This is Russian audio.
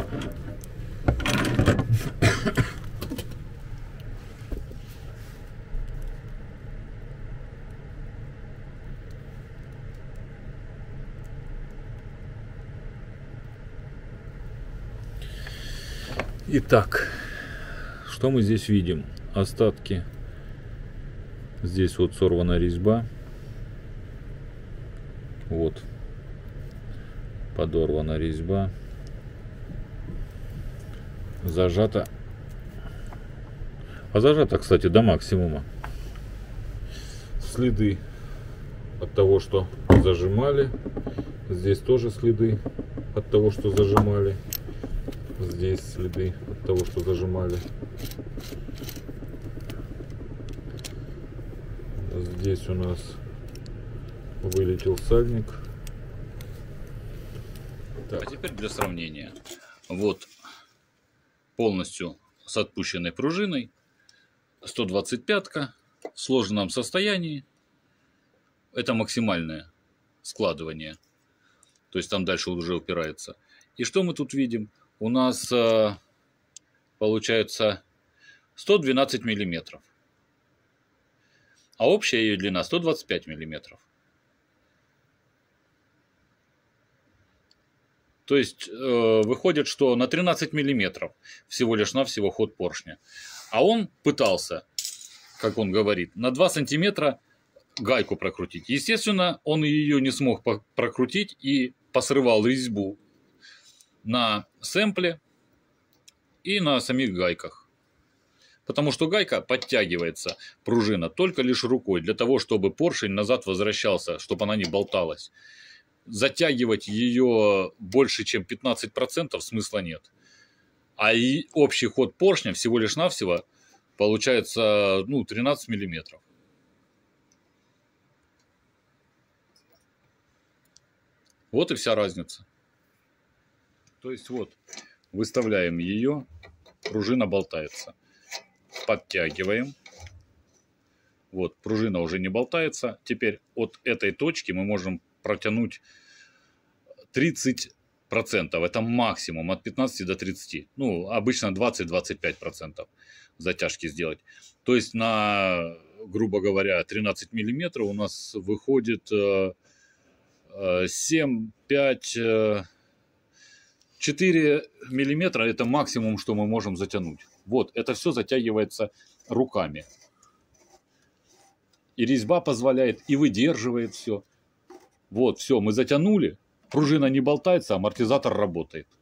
Итак, что мы здесь видим? Остатки. Здесь вот сорвана резьба. Вот. Подорвана резьба. Зажата. А зажата, кстати, до максимума. Следы от того, что зажимали. Здесь тоже следы от того, что зажимали. Здесь следы от того, что зажимали. Здесь у нас вылетел сальник. Так. А теперь для сравнения. Вот полностью с отпущенной пружиной. 125-ка в сложенном состоянии. Это максимальное складывание. То есть там дальше уже упирается. И что мы тут видим? У нас получается 112 миллиметров. А общая ее длина 125 миллиметров. То есть выходит, что на 13 миллиметров всего лишь навсего ход поршня. А он пытался, как он говорит, на 2 сантиметра гайку прокрутить. Естественно, он ее не смог прокрутить и посрывал резьбу на сэмпле и на самих гайках. Потому что гайка подтягивается, пружина, только лишь рукой, для того, чтобы поршень назад возвращался, чтобы она не болталась. Затягивать ее больше, чем 15% смысла нет. А и общий ход поршня всего лишь навсего получается 13 миллиметров. Вот и вся разница. То есть вот выставляем ее, пружина болтается. Подтягиваем. Вот, пружина уже не болтается. Теперь от этой точки мы можем протянуть 30%. Это максимум от 15 до 30. Ну, обычно 20-25% затяжки сделать. То есть на, грубо говоря, 13 миллиметров у нас выходит 7, 5, 4 миллиметра. Это максимум, что мы можем затянуть. Вот, это все затягивается руками. И резьба позволяет, и выдерживает все. Вот, все, мы затянули. Пружина не болтается, амортизатор работает.